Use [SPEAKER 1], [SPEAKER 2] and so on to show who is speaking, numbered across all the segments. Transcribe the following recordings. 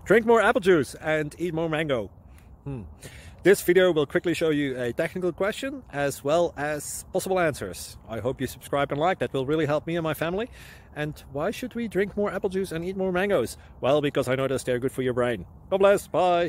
[SPEAKER 1] Drink more apple juice and eat more mango. This video will quickly show you a technical question as well as possible answers. I hope you subscribe and like, that will really help me and my family. And why should we drink more apple juice and eat more mangoes? Well, because I noticed they're good for your brain. God bless, bye.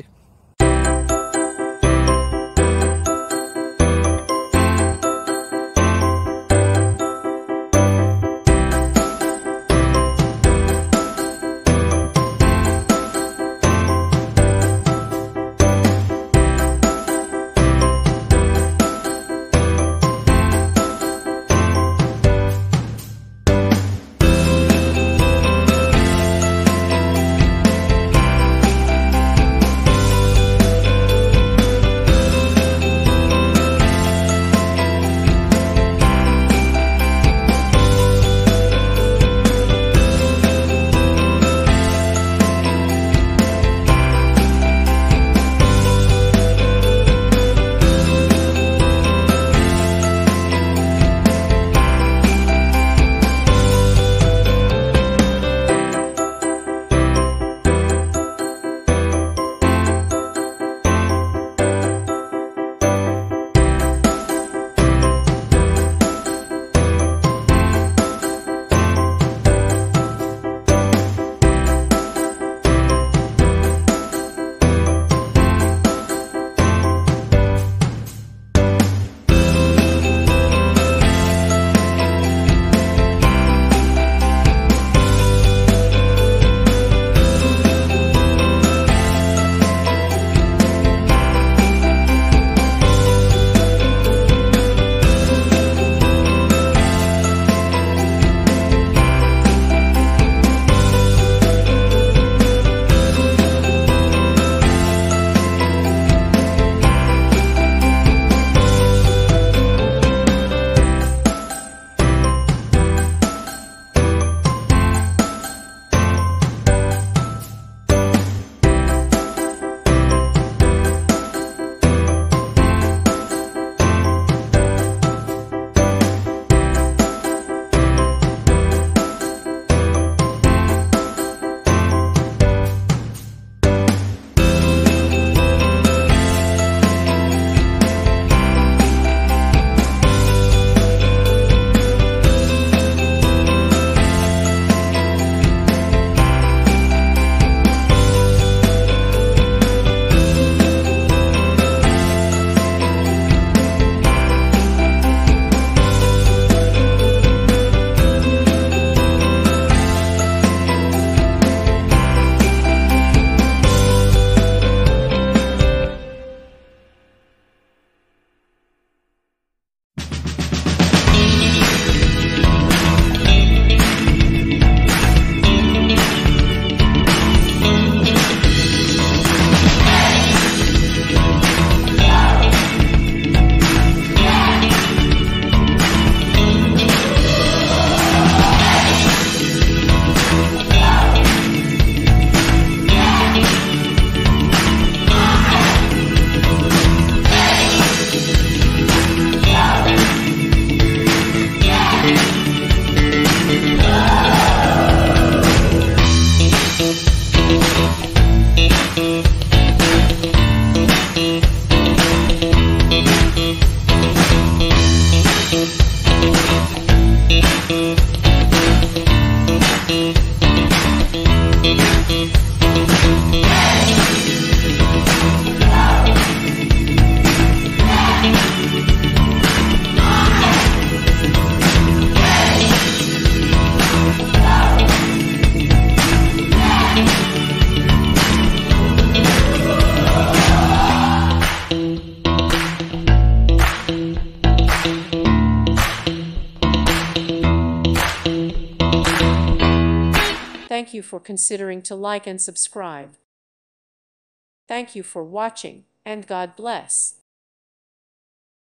[SPEAKER 2] Thank you for considering to like and subscribe. Thank you for watching, and God bless.